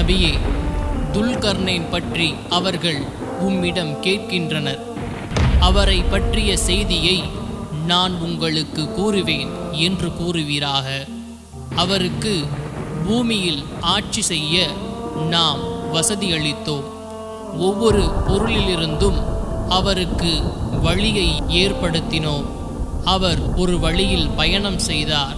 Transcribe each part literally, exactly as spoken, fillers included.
நபியே, துல்கர்னைன் பற்றி அவர்கள் உம்மிடம் கேட்கின்றனர். அவரை பற்றிய செய்தியை நான் உங்களுக்கு கூறுவேன் என்று கூறுவீராக. அவருக்கு பூமியில் ஆட்சி செய்ய நாம் வசதி அளித்தோம். ஒவ்வொரு பொருளிலிருந்தும் அவருக்கு வழியை ஏற்படுத்தினோம். அவர் ஒரு வழியில் பயணம் செய்தார்.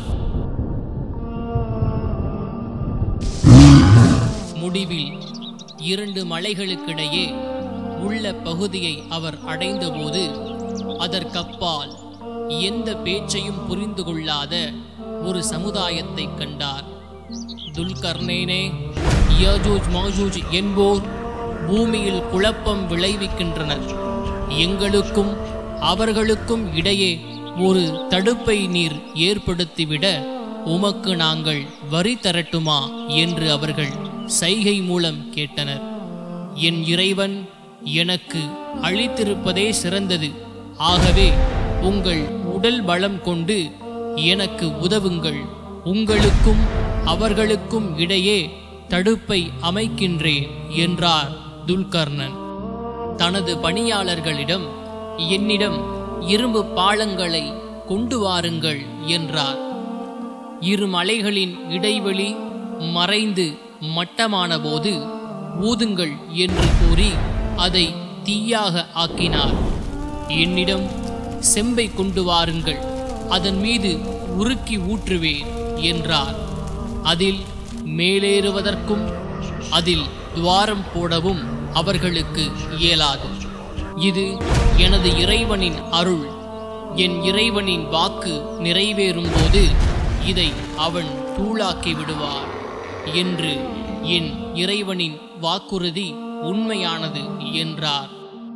முடிவில் இரண்டு மலைகளுக்கிடையே உள்ள பகுதியை அவர் அடைந்தபோது அதற்கப்பால் எந்த பேச்சையும் புரிந்து கொள்ளாத ஒரு சமுதாயத்தை கண்டார். துல்கர்னைனே, யஜூஜ் மஜூஜ் என்போர் பூமியில் குழப்பம் விளைவிக்கின்றனர். எங்களுக்கும் அவர்களுக்கும் இடையே ஒரு தடுப்பை நீர் ஏற்படுத்திவிட உமக்கு நாங்கள் வரி தரட்டுமா என்று அவர்கள் சைகை மூலம் கேட்டனர். என் இறைவன் எனக்கு அளித்திருப்பதே சிறந்தது. ஆகவே உங்கள் உடல் பலம் கொண்டு எனக்கு உதவுங்கள். உங்களுக்கும் அவர்களுக்கும் இடையே தடுப்பை அமைக்கின்றேன் என்றார் துல்கர்னன். தனது பணியாளர்களிடம் என்னிடம் இரும்பு பாலங்களை கொண்டு வாருங்கள் என்றார். இரு மலைகளின் இடைவெளி மறைந்து மட்டமான போது ஊதுங்கள் என்று கூறி அதை தீயாக ஆக்கினார். என்னிடம் செம்பை கொண்டு வாருங்கள், அதன் மீது உருக்கி ஊற்றுவேன் என்றார். அதில் மேலேறுவதற்கும் அதில் துவாரம் போடவும் அவர்களுக்கு இயலாது. இது எனது இறைவனின் அருள். என் இறைவனின் வாக்கு நிறைவேறும் போது இதை அவன் தூளாக்கி விடுவார் என்று என் இறைவனின் வாக்குறுதி உண்மையானது என்றார்.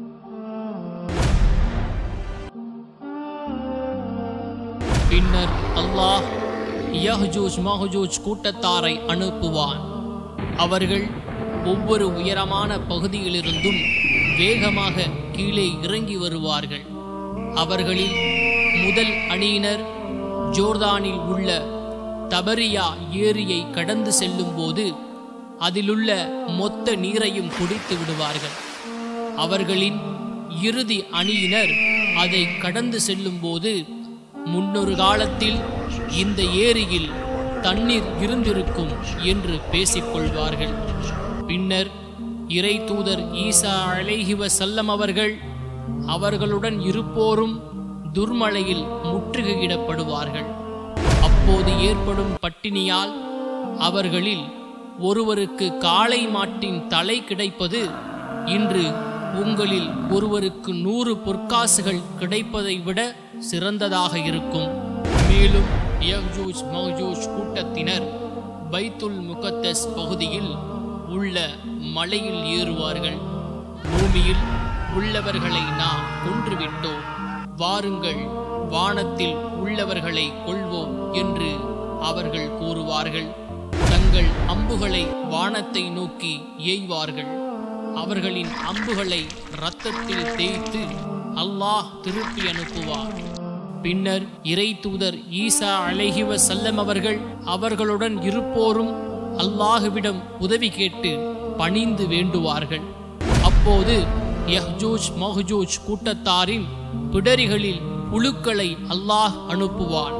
பின்னர் அல்லாஹ் யஹ்ஜூஜ் மஹ்ஜூஜ் கூட்டத்தாரை அனுப்புவான். அவர்கள் ஒவ்வொரு உயரமான பகுதியிலிருந்தும் வேகமாக கீழே இறங்கி வருவார்கள். அவர்களில் முதல் அணியினர் ஜோர்தானில் உள்ள தபரியா ஏரியை கடந்து செல்லும் போது அதிலுள்ள மொத்த நீரையும் குடித்து விடுவார்கள். அவர்களின் இறுதி அணியினர் அதை கடந்து செல்லும் போது முன்னொரு காலத்தில் இந்த ஏரியில் தண்ணீர் இருந்திருக்கும் என்று பேசிக்கொள்வார்கள். பின்னர் இறை தூதர் ஈசா அலைஹி வஸல்லம் அவர்கள் அவர்களுடன் இருப்போரும் துர்மழையில் முற்றுகையிடப்படுவார்கள். அப்போது ஏற்படும் பட்டினியால் அவர்களில் ஒருவருக்கு காளை மாட்டின் தலை கிடைப்பது இன்று உங்களில் ஒருவருக்கு நூறு பொற்காசுகள் கிடைப்பதை விட சிறந்ததாக இருக்கும். மேலும் யஜூஜ் மஜூஜ் கூட்டத்தினர் பைத்துல் முகத்தஸ் பகுதியில் உள்ள மலையில் ஏறுவார்கள். பூமியில் உள்ளவர்களை நாம் கொன்றுவிட்டோம், வாருங்கள் வானத்தில் உள்ளவர்களை கொள்வோம் என்று அவர்கள் கூறுவார்கள். தங்கள் அம்புகளை வானத்தை நோக்கி ஏய்வார்கள். அவர்களின் அம்புகளை இரத்தத்தில் தேய்த்து அல்லாஹ் திருப்பி அனுப்புவார். பின்னர் இறை தூதர் ஈசா அலைஹி வஸல்லம் அவர்கள் அவர்களுடன் இருப்போரும் அல்லாஹுவிடம் உதவி கேட்டு பணிந்து வேண்டுவார்கள். அப்போது யஹ்ஜூஜ் மஹ்ஜூஜ் கூட்டத்தாரின் பிடரிகளில் புழுக்களை அல்லாஹ் அனுப்புவான்.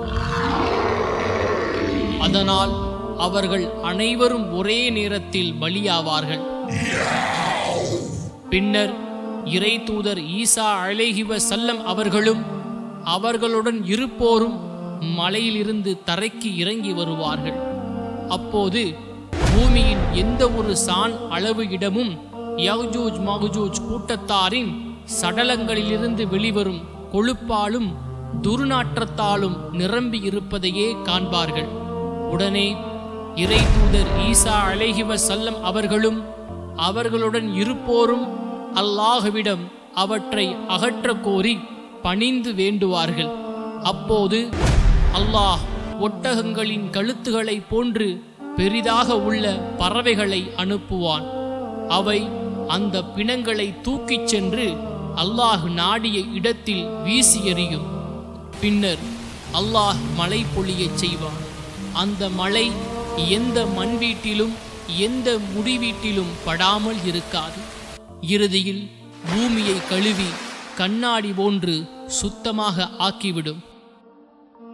அதனால் அவர்கள் அனைவரும் ஒரே நேரத்தில் பலியாவார்கள். பின்னர் இறை தூதர் ஈசா அலைஹி வஸல்லம் அவர்களும் அவர்களுடன் இருப்போரும் மலையிலிருந்து தரைக்கு இறங்கி வருவார்கள். அப்போது பூமியின் எந்த ஒரு சான் அளவு இடமும் யஜூஜ் மஜூஜ் கூட்டத்தாரின் சடலங்களிலிருந்து வெளிவரும் கொழுப்பாலும் துர்நாற்றத்தாலும் நிரம்பி இருப்பதையே காண்பார்கள். உடனே இறை தூதர் ஈசா அலைஹி வஸல்லம் அவர்களும் அவர்களுடன் இருப்போரும் அல்லாஹுவிடம் அவற்றை அகற்ற கோரி பணிந்து வேண்டுவார்கள். அப்போது அல்லாஹ் ஒட்டகங்களின் கழுத்துகளை போன்று பெரிதாக உள்ள பறவைகளை அனுப்புவான். அவை அந்த பிணங்களை தூக்கிச் சென்று அல்லாஹ் நாடிய இடத்தில் வீசி எறியும். பின்னர் அல்லாஹ் மழை பொழியச் செய்வான். அந்த மழை எந்த மண் வீட்டிலும் எந்த முடிவீட்டிலும் படாமல் இருக்காது. இறுதியில் பூமியை கழுவி கண்ணாடி போன்று சுத்தமாக ஆக்கிவிடும்.